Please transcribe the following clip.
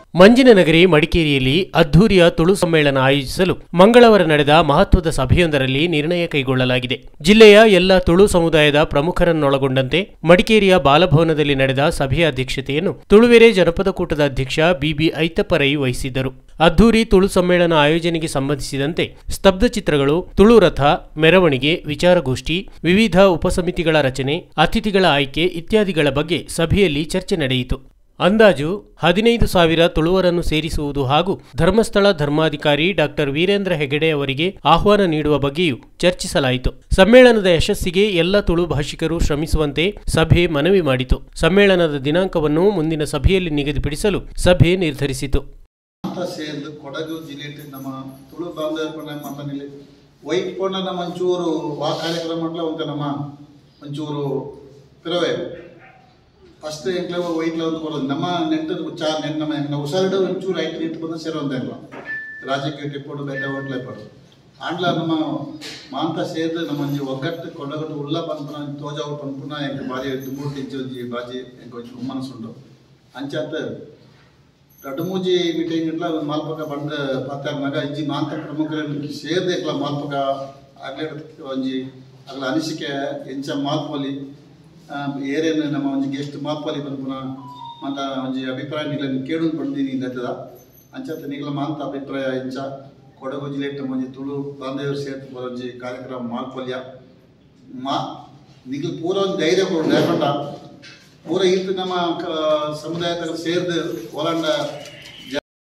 ಮಂಜಿನ ನಗರಿ ಮಡಿಕೇರಿಯಲ್ಲಿ ಅದ್ಧೂರಿಯ ತುಳು ಸಮ್ಮೇಳನ ಆಯೋಜಿಸಲು ಮಂಗಳವಾರ ನಡೆದ ಮಹತ್ವದ ಸಭೆಯೊಂದರಲ್ಲಿ ನಿರ್ಣಯ ಕೈಗೊಳ್ಳಲಾಗಿದೆ. ಜಿಲ್ಲೆಯ ಎಲ್ಲ ತುಳು ಸಮುದಾಯದ ಪ್ರಮುಖರನ್ನೊಳಗೊಂಡಂತೆ ಮಡಿಕೇರಿಯ ಬಾಲಭವನದಲ್ಲಿ ನಡೆದ ಸಭೆಯ ಅಧ್ಯಕ್ಷತೆಯನ್ನು ತುಳುವೆರೆ ಜನಪದ ಕೂಟದ ಅಧ್ಯಕ್ಷ ಬಿಬಿ ಐತಪ್ಪ ರೈ ವಹಿಸಿದ್ದರು. ಅದ್ಧೂರಿ ತುಳು ಸಮ್ಮೇಳನ ಆಯೋಜನೆಗೆ ಸಂಬಂಧಿಸಿದಂತೆ ಸ್ತಬ್ಧ ಚಿತ್ರಗಳು, ತುಳು ರಥ, ಮೆರವಣಿಗೆ, ವಿಚಾರಗೋಷ್ಠಿ, ವಿವಿಧ ಉಪಸಮಿತಿಗಳ ರಚನೆ, ಅತಿಥಿಗಳ ಆಯ್ಕೆ ಇತ್ಯಾದಿಗಳ ಬಗ್ಗೆ ಸಭೆಯಲ್ಲಿ ಚರ್ಚೆ ನಡೆಯಿತು. ಅಂದಾಜು 15,000 ತುಳುವರನ್ನು ಸೇರಿಸುವುದು ಹಾಗೂ ಧರ್ಮಸ್ಥಳ ಧರ್ಮಾಧಿಕಾರಿ ಡಾ ವೀರೇಂದ್ರ ಹೆಗಡೆ ಅವರಿಗೆ ಆಹ್ವಾನ ನೀಡುವ ಬಗ್ಗೆಯೂ ಚರ್ಚಿಸಲಾಯಿತು. ಸಮ್ಮೇಳನದ ಯಶಸ್ಸಿಗೆ ಎಲ್ಲ ತುಳು ಭಾಷಿಕರು ಶ್ರಮಿಸುವಂತೆ ಸಭೆ ಮನವಿ ಮಾಡಿತು. ಸಮ್ಮೇಳನದ ದಿನಾಂಕವನ್ನು ಮುಂದಿನ ಸಭೆಯಲ್ಲಿ ನಿಗದಿಪಡಿಸಲು ಸಭೆ ನಿರ್ಧರಿಸಿತು. ಕೊಡಗು ಜಿಲ್ಲೆ ನಮ್ಮ ತುಳು ವೈಟ್ ಮಂಚೂರು ವಾ ಕಾರ್ಯಕ್ರಮ ನಮ್ಮ ಮಂಚೂರು ಪಿರವೆ ಫಸ್ಟ್ ಎಂಕ್ಲ ವೈಟ್ಲ ಒಂದು ಕೊಡೋದು ನಮ್ಮ ನೆಟ್ ಚಾ ನೆಟ್ ನಮ್ಮ ಉಸಾರಡು ಒಂಚೂರು ಐಟ್ ಇಟ್ಟು ಬಂದು ಸೇರೋಂದಿಲ್ಲ ರಾಜಕೀಯ ಟಿಪ್ಪೋಡು ಬೇಟ ಹೋಟ್ಲೆ ಪಡು ಆಂಡ್ಲ ನಮ್ಮ ಮಾಂತ ಸೇರಿದು ನಮ್ಮ ಒಂಜಿ ಒಗ್ಗಟ್ಟು ಕೊಂಡಗಟ್ಟು ಉಲ್ಲ ಪನ್ಪುನ ತೋಜಾವು ಪನ್ಪುನ ಎಂಕ್ ಬಾರಿ ದುಮ್ಮೂರು ಇಂಚು ಒಂಜಿ ಬಾಜಿ ಎಂಕ್ ಒಂಚು ಹುಮ್ಮನಸುಂಡು ಅಂಚಾತ ರಡುಮೂಜಿ ಮೀಟಿಂಗ್ ಇಟ್ಲ ಮಾಲ್ಪಕ ಬಂದ ಪಾತಾರ್ನಾಗ ಇಜ್ಜಿ ಮಾಂತ ಪ್ರಮುಖರು ಸೇರಿದ ಇಕ್ಲ ಮಾಲ್ಪಕ ಆಗ್ಲೇ ಒಂಜಿ ಅಗ್ಲ ಅನಿಸಿಕೆ ಎಂಚ ಮಾಲ್ಪಲ್ಲಿ ಏರೇನು ನಮ್ಮ ಒಂಜಿ ಗೆಸ್ಟ್ ಮಾಲ್ಪಲ್ಲಿ ಬಂದ್ಪುನ ಮಾತ ಒಂಜಿ ಅಭಿಪ್ರಾಯ ನಿಗ್ಲ ಕೇಳು ಬಂದೀನಿ ಇಲ್ಲದ ಅಂಚಾತ ನಿಗ್ಲ ಮಾಂತ ಅಭಿಪ್ರಾಯ ಎಂಚ ಕೊಡಗು ಜಿಲ್ಲೆ ಒಂಜಿ ತುಳು ಬಾಂಧವ್ಯರು ಸೇರ್ತು ಒಂಜಿ ಕಾರ್ಯಕ್ರಮ ಮಾಲ್ಪಲ್ಯ ನಿಗ್ಲ ಪೂರ ಒಂದು ಧೈರ್ಯ ಕೊಡು ಲೇಕೊಂಡ ಪೂರ ಇತ್ತು ನಮ್ಮ ಸಮುದಾಯದ ಸೇರಿದು ಹೋಲಾಂಡ